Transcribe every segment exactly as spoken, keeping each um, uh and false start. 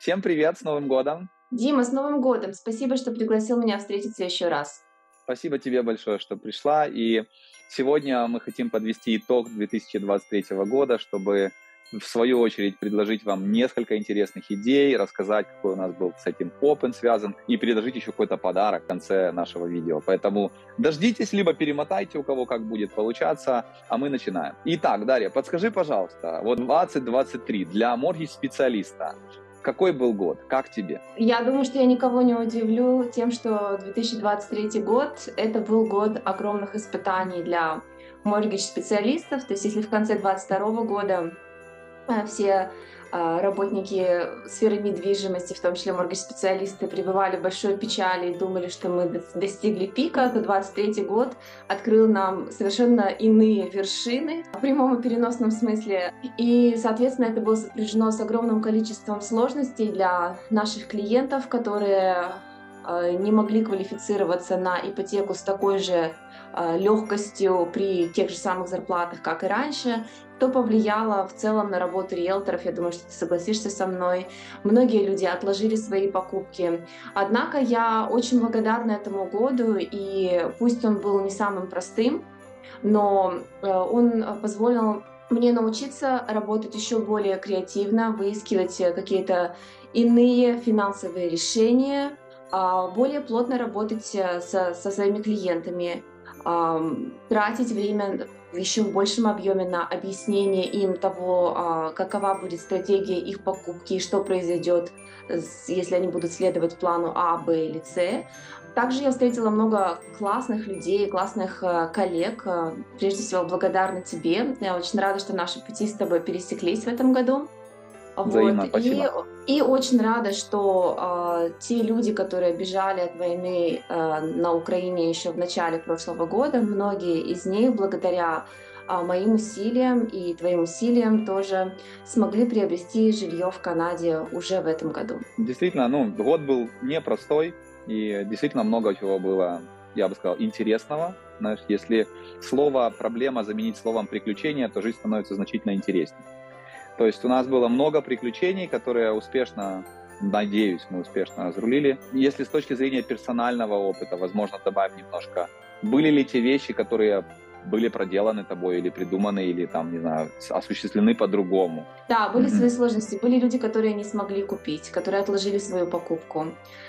Всем привет, с Новым годом! Дима, с Новым годом! Спасибо, что пригласил меня встретиться еще раз. Спасибо тебе большое, что пришла. И сегодня мы хотим подвести итог две тысячи двадцать третьего года, чтобы в свою очередь предложить вам несколько интересных идей, рассказать, какой у нас был с этим опыт связан, и предложить еще какой-то подарок в конце нашего видео. Поэтому дождитесь, либо перемотайте, у кого как будет получаться, а мы начинаем. Итак, Дарья, подскажи, пожалуйста, вот двадцать двадцать три для моргидж-специалиста. Какой был год? Как тебе? Я думаю, что я никого не удивлю тем, что две тысячи двадцать третий год — это был год огромных испытаний для моргидж-специалистов. То есть если в конце двадцать второго года все работники сферы недвижимости, в том числе моргидж-специалисты, пребывали в большой печали и думали, что мы достигли пика, то двадцать третий год открыл нам совершенно иные вершины в прямом и переносном смысле. И, соответственно, это было сопряжено с огромным количеством сложностей для наших клиентов, которые не могли квалифицироваться на ипотеку с такой же легкостью при тех же самых зарплатах, как и раньше, что повлияло в целом на работу риэлторов. Я думаю, что ты согласишься со мной. Многие люди отложили свои покупки. Однако я очень благодарна этому году, и пусть он был не самым простым, но он позволил мне научиться работать еще более креативно, выискивать какие-то иные финансовые решения, более плотно работать со, со своими клиентами, тратить время в еще большем объеме на объяснение им того, какова будет стратегия их покупки и что произойдет, если они будут следовать плану А, Б или С. Также я встретила много классных людей, классных коллег. Прежде всего, благодарна тебе. Я очень рада, что наши пути с тобой пересеклись в этом году. Взаимно, Вот. спасибо. И, и очень рада, что э, те люди, которые бежали от войны э, на Украине еще в начале прошлого года, многие из них благодаря э, моим усилиям и твоим усилиям тоже смогли приобрести жилье в Канаде уже в этом году. Действительно, ну, год был непростой, и действительно много чего было, я бы сказал, интересного. Знаешь, если слово «проблема» заменить словом «приключение», то жизнь становится значительно интереснее. То есть у нас было много приключений, которые успешно, надеюсь, мы успешно разрулили. Если с точки зрения персонального опыта, возможно, добавим немножко, были ли те вещи, которые были проделаны тобой или придуманы, или там, не знаю, осуществлены по-другому? Да, были Mm-hmm. свои сложности. Были люди, которые не смогли купить, которые отложили свою покупку.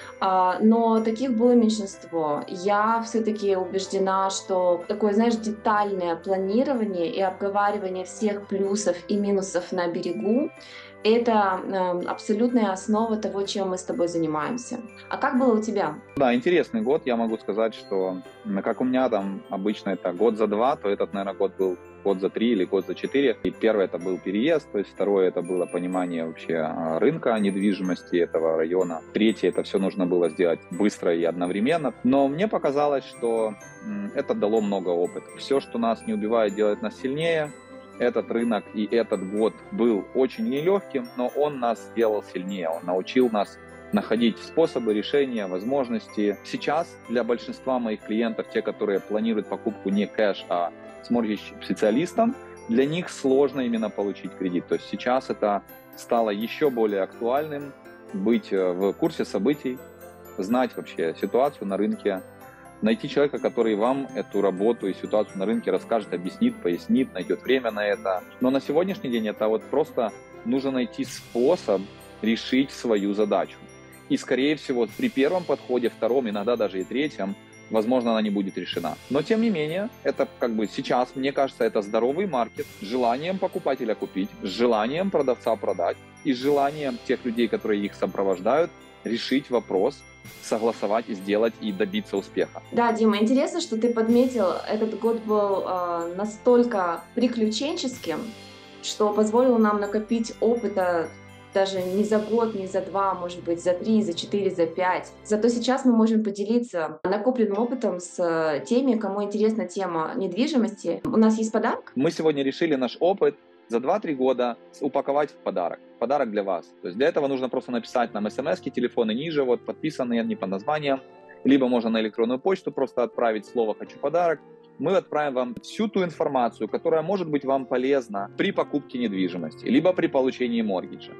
Но таких было меньшинство. Я все-таки убеждена, что такое, знаешь, детальное планирование и обговаривание всех плюсов и минусов на берегу — это абсолютная основа того, чем мы с тобой занимаемся. А как было у тебя? Да, интересный год. Я могу сказать, что как у меня там обычно это год за два, то этот, наверное, год был год за три или год за четыре. И первый это был переезд, то есть второе это было понимание вообще рынка недвижимости этого района. Третье это все нужно было сделать быстро и одновременно. Но мне показалось, что это дало много опыта. Все, что нас не убивает, делает нас сильнее. Этот рынок и этот год был очень нелегким, но он нас сделал сильнее. Он научил нас находить способы решения, возможности. Сейчас для большинства моих клиентов, те, которые планируют покупку не кэш, а с моргидж-специалистом, для них сложно именно получить кредит. То есть сейчас это стало еще более актуальным, быть в курсе событий, знать вообще ситуацию на рынке, найти человека, который вам эту работу и ситуацию на рынке расскажет, объяснит, пояснит, найдет время на это. Но на сегодняшний день это вот просто нужно найти способ решить свою задачу. И, скорее всего, при первом подходе, втором, иногда даже и третьем, возможно, она не будет решена. Но, тем не менее, это как бы сейчас, мне кажется, это здоровый маркет с желанием покупателя купить, с желанием продавца продать и с желанием тех людей, которые их сопровождают, решить вопрос, согласовать, сделать и добиться успеха. Да, Дима, интересно, что ты подметил, этот год был э, настолько приключенческим, что позволил нам накопить опыта даже не за год, не за два, может быть, за три, за четыре, за пять. Зато сейчас мы можем поделиться накопленным опытом с теми, кому интересна тема недвижимости. У нас есть подарок? Мы сегодня решили наш опыт за два-три года упаковать в подарок. Подарок для вас. То есть для этого нужно просто написать нам смс-ки, телефоны ниже, вот подписанные не по названиям, либо можно на электронную почту просто отправить слово «хочу подарок». Мы отправим вам всю ту информацию, которая может быть вам полезна при покупке недвижимости, либо при получении моргиджа.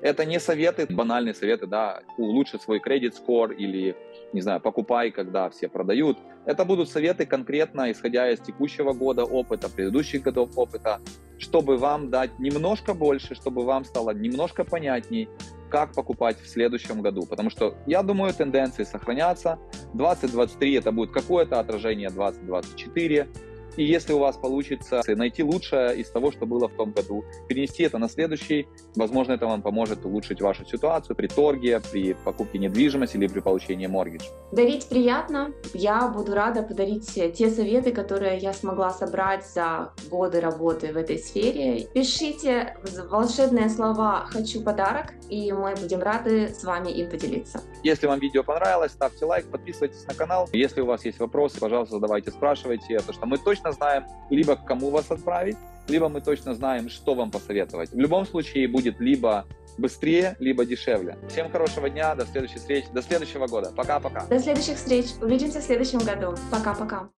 Это не советы, банальные советы, да, улучши свой кредит-скор или, не знаю, покупай, когда все продают. Это будут советы конкретно, исходя из текущего года опыта, предыдущих годов опыта, чтобы вам дать немножко больше, чтобы вам стало немножко понятней, как покупать в следующем году. Потому что, я думаю, тенденции сохранятся. двадцать двадцать три это будет какое-то отражение двадцать двадцать четыре. И если у вас получится найти лучшее из того, что было в том году, перенести это на следующий, возможно, это вам поможет улучшить вашу ситуацию при торге, при покупке недвижимости или при получении моргидж. Дарить приятно. Я буду рада подарить те советы, которые я смогла собрать за годы работы в этой сфере. Пишите волшебные слова «Хочу подарок», и мы будем рады с вами им поделиться. Если вам видео понравилось, ставьте лайк, подписывайтесь на канал. Если у вас есть вопросы, пожалуйста, задавайте, спрашивайте, потому что мы точно знаем, либо к кому вас отправить, либо мы точно знаем, что вам посоветовать. В любом случае будет либо быстрее, либо дешевле. Всем хорошего дня, до следующей встречи, до следующего года. Пока-пока. До следующих встреч. Увидимся в следующем году. Пока-пока.